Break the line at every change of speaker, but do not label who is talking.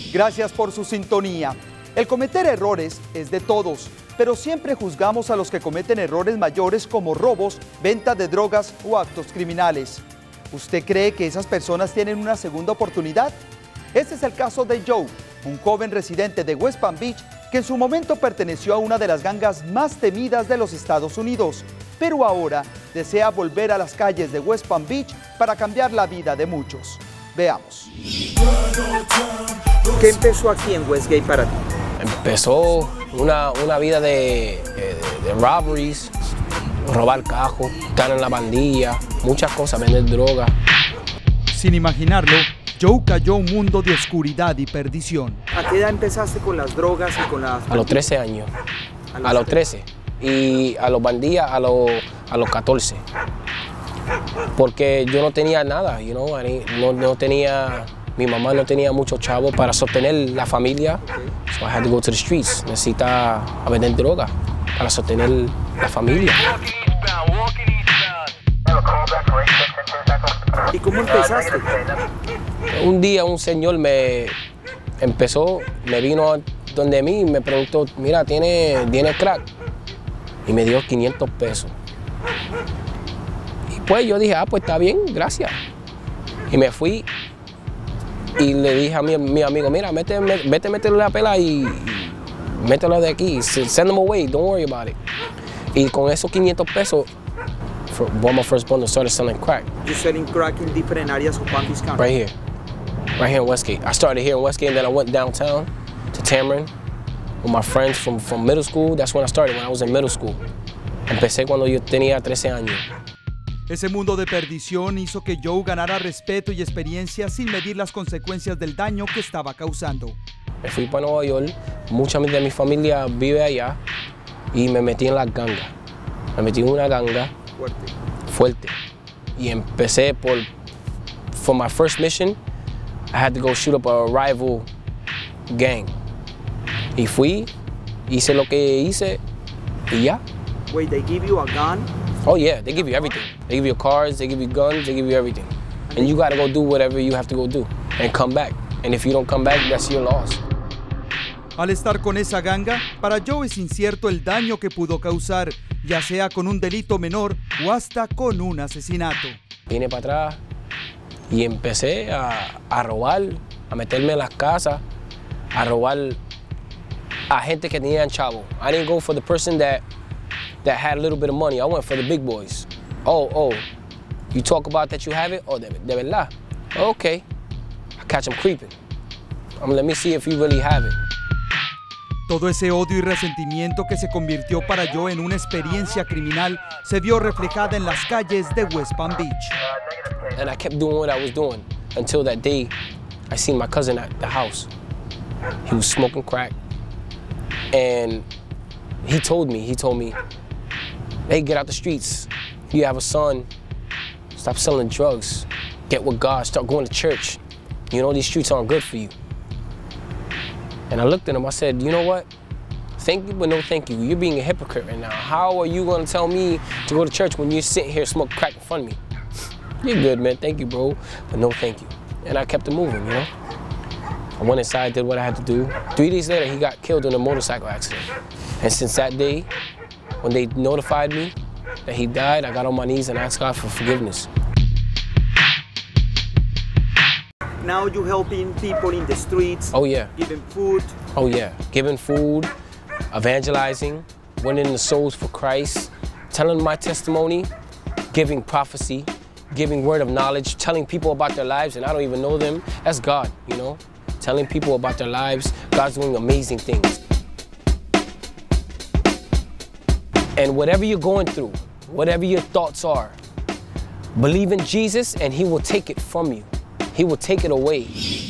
Gracias por su sintonía. El cometer errores es de todos, pero siempre juzgamos a los que cometen errores mayores como robos, venta de drogas o actos criminales. ¿Usted cree que esas personas tienen una segunda oportunidad? Este es el caso de Joe, un joven residente de West Palm Beach que en su momento perteneció a una de las gangas más temidas de los Estados Unidos, pero ahora desea volver a las calles de West Palm Beach para cambiar la vida de muchos. Veamos. ¿Qué empezó aquí en Westgate para ti?
Empezó una vida de robberies, robar cajos, estar en la pandilla, muchas cosas, vender droga.
Sin imaginarlo, Joe cayó a un mundo de oscuridad y perdición.
¿A qué edad empezaste con las drogas y con las...
A los 13 años, a los 13. Y a los bandillas a los 14. Porque yo no tenía nada, you know? No tenía... Mi mamá no tenía mucho chavo para sostener la familia, so I had to go to the streets. Necesita vender droga para sostener la familia.
¿Y cómo empezaste?
Un día un señor me vino donde mí y me preguntó, mira, ¿tiene crack? Y me dio 500 pesos. Y pues yo dije, pues está bien, gracias. Y me fui. Y le dije a mi amigo, mira, vete a meterle la pela y mételo de aquí. Send them away, don't worry about it. Y con esos 500 pesos, one of my first bundles started selling crack.
You're selling crack in different areas of Palm Beach County?
Right here in Westgate. I started here in Westgate and then I went downtown to Tamarind with my friends from middle school. That's when I started, when I was in middle school. Empecé cuando yo tenía 13 años.
Ese mundo de perdición hizo que Joe ganara respeto y experiencia sin medir las consecuencias del daño que estaba causando.
Me fui para Nueva York, mucha de mi familia vive allá y me metí en las gangas. Me metí en una ganga fuerte. Y empecé for my first mission, I had to go shoot up a rival gang. Y fui, hice lo que hice y ya.
Wait, they give you a gun?
Oh yeah, they give you everything. They give you cars, they give you guns, they give you everything. And you gotta go do whatever you have to go do and come back. And if you don't come back, that's your loss.
Al estar con esa ganga, para Joe es incierto el daño que pudo causar, ya sea con un delito menor o hasta con un asesinato.
Vine para atrás y empecé a robar, a meterme en las casas, a robar a gente que tenían chavo. I didn't go for the person that had a little bit of money. I went for the big boys. Oh, you talk about that you have it? Oh, de verdad. Okay. I catch them creeping. Let me see if you really have it.
Todo ese odio y resentimiento que se convirtió para Joe en una experiencia criminal se vio reflejada en las calles de West Palm Beach.
And I kept doing what I was doing until that day I seen my cousin at the house. He was smoking crack. And he told me, hey, get out the streets. You have a son, stop selling drugs. Get with God, start going to church. You know, these streets aren't good for you. And I looked at him, I said, you know what? Thank you, but no thank you. You're being a hypocrite right now. How are you gonna tell me to go to church when you're sitting here smoking crack in front of me? You're good, man, thank you, bro, but no thank you. And I kept it moving, you know? I went inside, did what I had to do. 3 days later, he got killed in a motorcycle accident. And since that day, when they notified me that he died, I got on my knees and asked God for forgiveness.
Now you're helping people in the streets.
Oh yeah.
Giving food.
Oh yeah, giving food, evangelizing, winning the souls for Christ, telling my testimony, giving prophecy, giving word of knowledge, telling people about their lives and I don't even know them. That's God, you know? Telling people about their lives, God's doing amazing things. And whatever you're going through, whatever your thoughts are, believe in Jesus and He will take it from you. He will take it away.